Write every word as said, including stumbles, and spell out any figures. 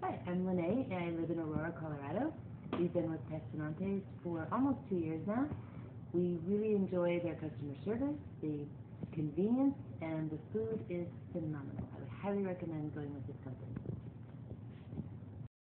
Hi, I'm Lene, and I live in Aurora, Colorado. We've been with Pestinantes for almost two years now. We really enjoy their customer service, the convenience, and the food is phenomenal. I would highly recommend going with this company.